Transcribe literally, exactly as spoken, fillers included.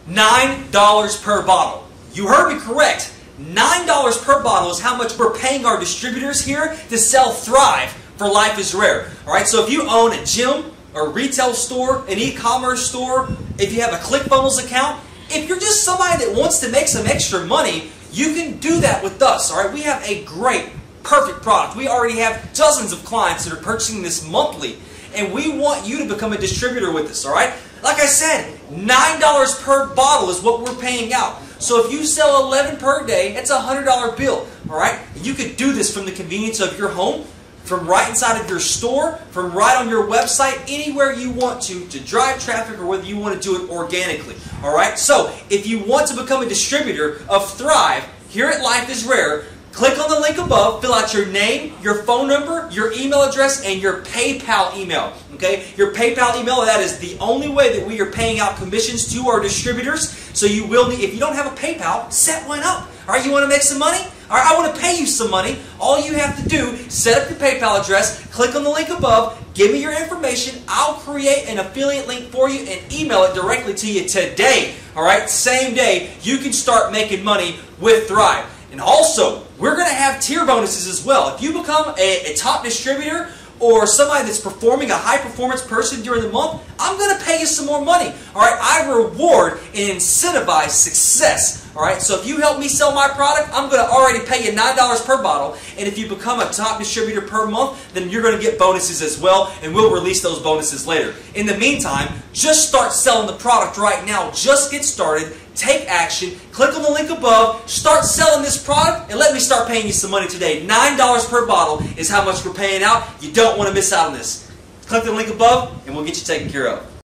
nine dollars per bottle. You heard me correct. nine dollars per bottle is how much we're paying our distributors here to sell Thrive for Life is Rare. Alright, so if you own a gym, a retail store, an e-commerce store, if you have a ClickFunnels account, if you're just somebody that wants to make some extra money, you can do that with us. Alright, we have a great, perfect product. We already have dozens of clients that are purchasing this monthly, and we want you to become a distributor with us. Alright, like I said, nine dollars per bottle is what we're paying out. So if you sell eleven per day, it's a one hundred dollar bill. Alright, you could do this from the convenience of your home, from right inside of your store, from right on your website, anywhere you want to, to drive traffic, or whether you want to do it organically. Alright, so if you want to become a distributor of Thrive here at Life is Rare, click on the link above, fill out your name, your phone number, your email address, and your PayPal email. Okay, your PayPal email, that is the only way that we are paying out commissions to our distributors. So you will need, if you don't have a PayPal, set one up. Alright, you want to make some money? Alright, I want to pay you some money. All you have to do, set up your PayPal address, click on the link above, give me your information, I'll create an affiliate link for you and email it directly to you today. Alright, same day, you can start making money with Thrive. And also, we're going to have tier bonuses as well. If you become a, a top distributor or somebody that's performing a high-performance person during the month, I'm going to pay you some more money. Alright, I reward and incentivize success. Alright, so if you help me sell my product, I'm going to already pay you nine dollars per bottle. And if you become a top distributor per month, then you're going to get bonuses as well, and we'll release those bonuses later. In the meantime, just start selling the product right now. Just get started. Take action. Click on the link above. Start selling this product, and let me start paying you some money today. nine dollars per bottle is how much we're paying out. You don't want to miss out on this. Click the link above, and we'll get you taken care of.